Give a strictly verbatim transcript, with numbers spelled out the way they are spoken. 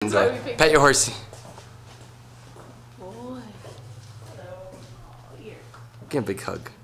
uh, pet your horsey. Boy. Give him a big hug.